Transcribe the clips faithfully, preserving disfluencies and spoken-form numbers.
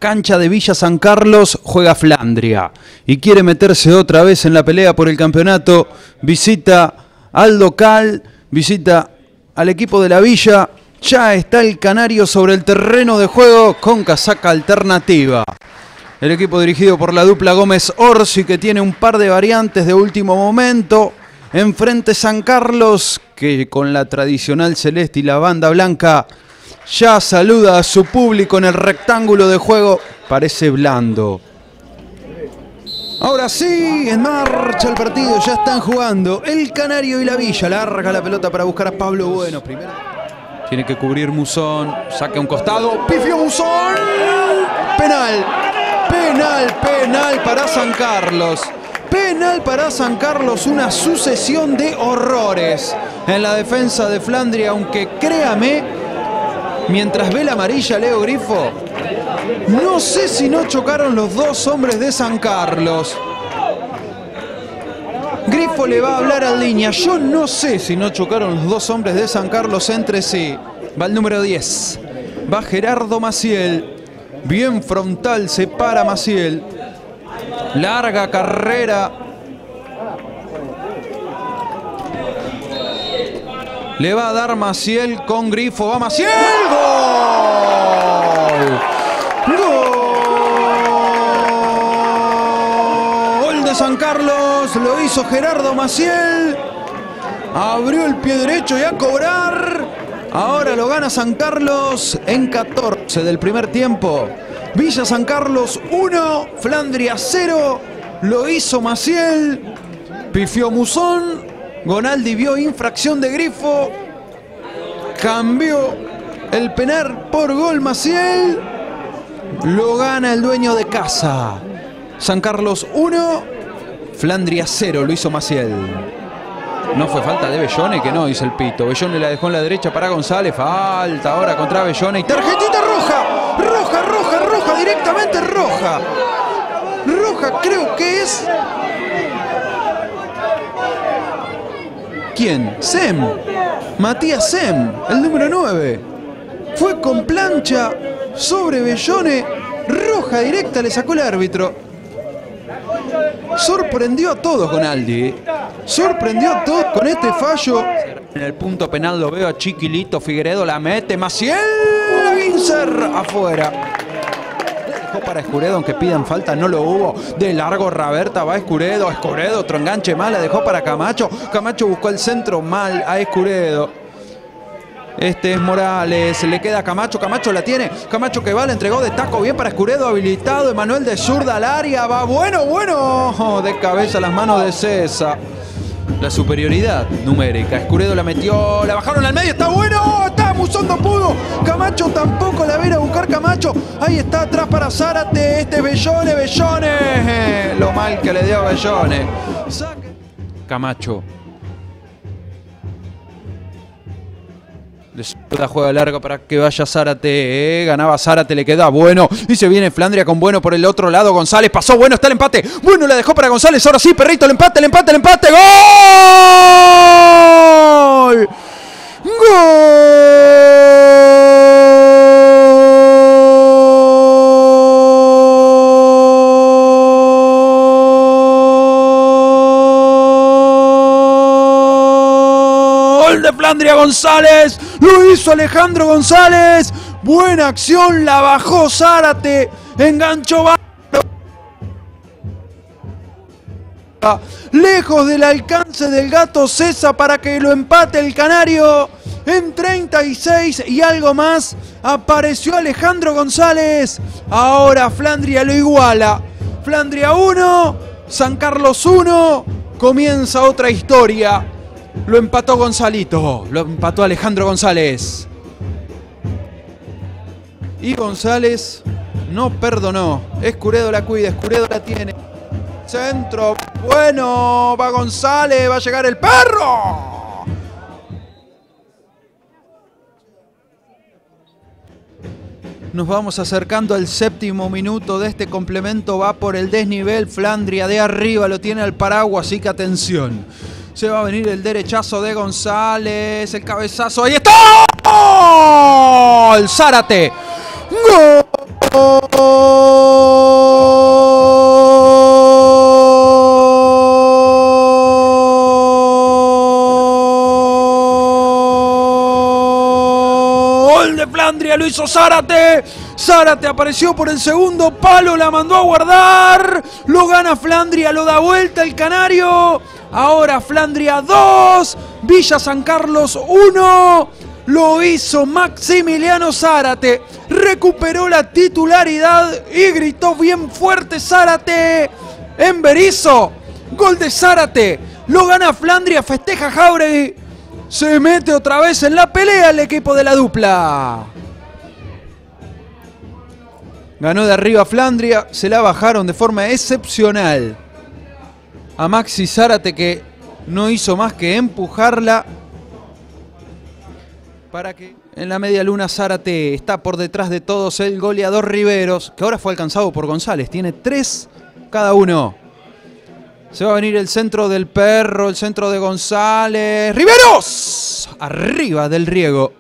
cancha de Villa San Carlos juega Flandria y quiere meterse otra vez en la pelea por el campeonato. Visita al local, visita al equipo de la Villa. Ya está el canario sobre el terreno de juego con casaca alternativa. El equipo dirigido por la dupla Gómez Orsi, que tiene un par de variantes de último momento. Enfrente San Carlos, que con la tradicional celeste y la banda blanca ya saluda a su público en el rectángulo de juego. Parece blando. Ahora sí, en marcha el partido, ya están jugando el canario y la Villa. Larga la pelota para buscar a Pablo Bueno. Primero tiene que cubrir Musón, saca un costado, pifió Musón. Penal, penal, penal para San Carlos. Penal para San Carlos, una sucesión de horrores en la defensa de Flandria, aunque créame, mientras ve la amarilla Leo Grifo, no sé si no chocaron los dos hombres de San Carlos. Grifo le va a hablar a línea. Yo no sé si no chocaron los dos hombres de San Carlos entre sí. Va el número diez. Va Gerardo Maciel. Bien frontal, se para Maciel. Larga carrera. Le va a dar Maciel con Grifo. Va Maciel. ¡Gol! ¡Gol de San Carlos! Lo hizo Gerardo Maciel. Abrió el pie derecho y a cobrar. Ahora lo gana San Carlos en catorce del primer tiempo. Villa San Carlos uno, Flandria cero. Lo hizo Maciel. Pifió Musón. Gonaldi vio infracción de Grifo. Cambió el penal por gol Maciel. Lo gana el dueño de casa. San Carlos uno, Flandria cero. Lo hizo Maciel. No fue falta de Bellone, que no, dice el pito. Bellone la dejó en la derecha para González. Falta ahora contra Bellone. Y tarjetita roja. Roja, roja, roja. Directamente roja. Roja creo que es... ¿Quién? Sem. Matías Sem, el número nueve. Fue con plancha sobre Bellone. Roja directa le sacó el árbitro. Sorprendió a todos Gonaldi. Sorprendió a todos con este fallo. En el punto penal lo veo a Chiquilito. Figueredo la mete. Maciel. Vincer afuera. Dejó para Escuredo, aunque pidan falta, no lo hubo. De largo Raberta, va Escuredo. Escuredo, otro enganche mal, la dejó para Camacho. Camacho buscó el centro mal a Escuredo. Este es Morales, le queda a Camacho, Camacho la tiene, Camacho que va, le entregó de taco bien para Escuredo, habilitado, Emanuel de zurda al área, va bueno, bueno, de cabeza a las manos de César. La superioridad numérica, Escuredo la metió, la bajaron al medio, está bueno, está, Musón no pudo, Camacho tampoco la viene a buscar Camacho, ahí está atrás para Zárate, este es Bellone, Bellone, lo mal que le dio a Bellone. Camacho. La juega larga para que vaya Zárate, eh. Ganaba Zárate, le queda Bueno. Y se viene Flandria con Bueno por el otro lado. González pasó, Bueno, está el empate. Bueno, le dejó para González. Ahora sí, Perrito, el empate, el empate, el empate. ¡Gol! ¡Gol de Flandria González! Lo hizo Alejandro González. Buena acción, la bajó Zárate. Enganchó lejos del alcance del gato César para que lo empate el canario. En treinta y seis y algo más apareció Alejandro González. Ahora Flandria lo iguala. Flandria uno, San Carlos uno. Comienza otra historia. Lo empató Gonzalito, lo empató Alejandro González. Y González no perdonó. Escuredo la cuida, Escuredo la tiene. Centro, bueno, va González, va a llegar el perro. Nos vamos acercando al séptimo minuto de este complemento. Va por el desnivel, Flandria de arriba lo tiene al paraguas, así que atención. Se va a venir el derechazo de González. El cabezazo. ¡Ahí está! ¡Gol! ¡Zárate! ¡Gol! Flandria, lo hizo Zárate. Zárate apareció por el segundo palo, la mandó a guardar. Lo gana Flandria, lo da vuelta el canario. Ahora Flandria dos, Villa San Carlos uno. Lo hizo Maximiliano Zárate. Recuperó la titularidad y gritó bien fuerte Zárate. En Berisso, gol de Zárate. Lo gana Flandria, festeja Jáuregui. Se mete otra vez en la pelea el equipo de la dupla. Ganó de arriba Flandria, se la bajaron de forma excepcional a Maxi Zárate, que no hizo más que empujarla para que en la media luna Zárate está por detrás de todos el goleador Riveros, que ahora fue alcanzado por González. Tiene tres cada uno. Se va a venir el centro del Perro, el centro de González. ¡Riveros! Arriba del Riego.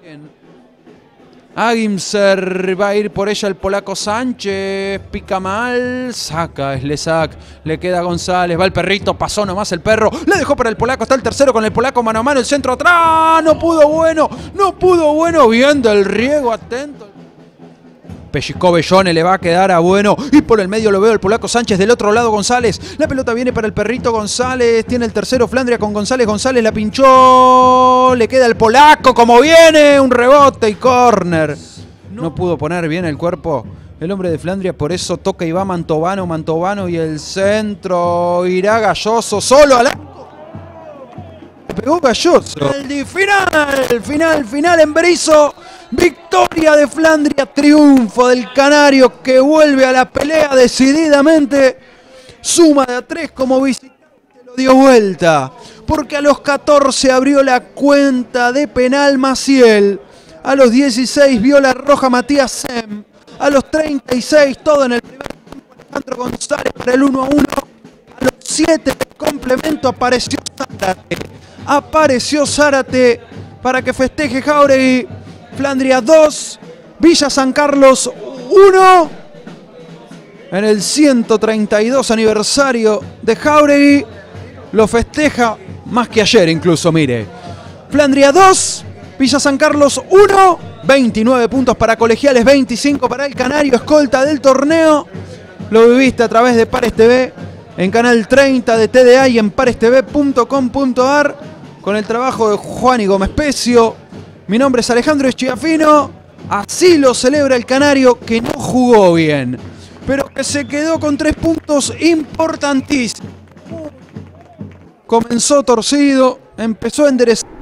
Agimser va a ir por ella el polaco Sánchez. Pica mal. Saca Slezak. Le queda González. Va el Perrito. Pasó nomás el Perro. Le dejó para el polaco. Está el tercero con el polaco mano a mano. El centro atrás. No pudo bueno. No pudo bueno. Bien del Riego. Atento. Pellizcó Bellone, le va a quedar a Bueno. Y por el medio lo veo el polaco Sánchez. Del otro lado González. La pelota viene para el Perrito González. Tiene el tercero Flandria con González. González la pinchó. Le queda el polaco como viene. Un rebote y córner. No pudo poner bien el cuerpo el hombre de Flandria. Por eso toca y va Mantovano. Mantovano y el centro. Irá Galloso solo al arco. Le pegó Galloso. El final, final, final en Berisso. Victoria de Flandria, triunfo del canario que vuelve a la pelea decididamente. Suma de a tres como visitante, lo dio vuelta. Porque a los catorce abrió la cuenta de penal Maciel. A los dieciséis vio la roja Matías Sem. A los treinta y seis todo en el primer tiempo Alejandro González para el uno a uno. A los siete de complemento apareció Zárate. Apareció Zárate para que festeje Jáuregui. Flandria dos, Villa San Carlos uno. En el ciento treinta y dos aniversario de Jáuregui. Lo festeja más que ayer incluso, mire. Flandria dos, Villa San Carlos uno. veintinueve puntos para Colegiales, veinticinco para el canario, escolta del torneo. Lo viviste a través de Pares T V, en Canal treinta de T D A y en pares t v punto com punto a r. Con el trabajo de Juan y Gómez Pecio. Mi nombre es Alejandro Schiaffino. Así lo celebra el canario, que no jugó bien, pero que se quedó con tres puntos importantísimos. Comenzó torcido, empezó a enderezar.